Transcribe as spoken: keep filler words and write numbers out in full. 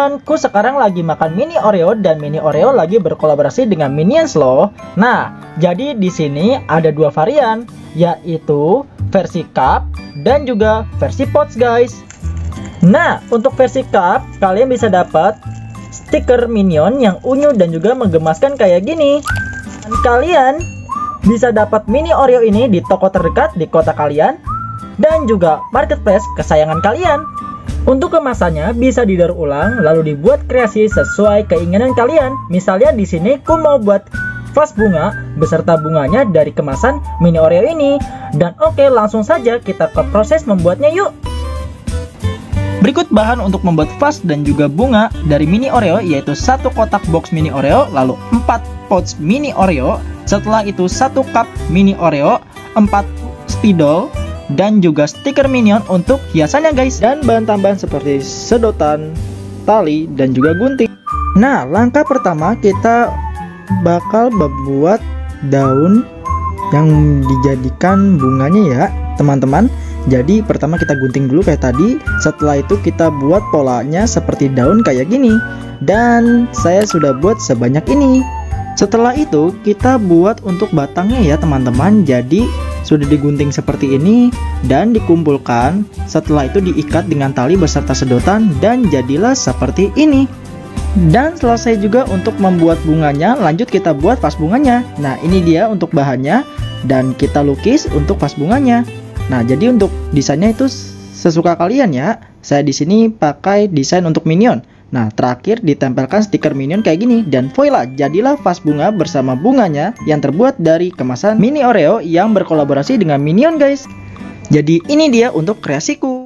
temanku sekarang lagi makan mini Oreo dan mini Oreo lagi berkolaborasi dengan Minions loh. Nah, jadi di sini ada dua varian, yaitu versi cup dan juga versi pots guys. Nah, untuk versi cup kalian bisa dapat stiker Minion yang unyu dan juga menggemaskan kayak gini. Dan kalian bisa dapat mini Oreo ini di toko terdekat di kota kalian dan juga marketplace kesayangan kalian. Untuk kemasannya bisa didaur ulang lalu dibuat kreasi sesuai keinginan kalian. Misalnya di sini aku mau buat vas bunga beserta bunganya dari kemasan mini Oreo ini. Dan oke, langsung saja kita ke proses membuatnya yuk. Berikut bahan untuk membuat vas dan juga bunga dari mini Oreo, yaitu satu kotak box mini Oreo, lalu empat pouch mini Oreo, setelah itu satu cup mini Oreo, empat spidol, dan juga stiker Minion untuk hiasannya guys. Dan bahan tambahan seperti sedotan, tali, dan juga gunting. Nah, langkah pertama kita bakal membuat daun yang dijadikan bunganya ya teman-teman. Jadi pertama kita gunting dulu kayak tadi. Setelah itu kita buat polanya seperti daun kayak gini. Dan saya sudah buat sebanyak ini. Setelah itu kita buat untuk batangnya ya teman-teman. Jadi sudah digunting seperti ini dan dikumpulkan. Setelah itu diikat dengan tali beserta sedotan dan jadilah seperti ini. Dan selesai juga untuk membuat bunganya. Lanjut kita buat vas bunganya. Nah, ini dia untuk bahannya dan kita lukis untuk vas bunganya. Nah, jadi untuk desainnya itu sesuka kalian ya. Saya di sini pakai desain untuk Minion. Nah, terakhir ditempelkan stiker Minion kayak gini dan voila, jadilah vas bunga bersama bunganya yang terbuat dari kemasan mini Oreo yang berkolaborasi dengan Minion guys. Jadi ini dia untuk kreasiku.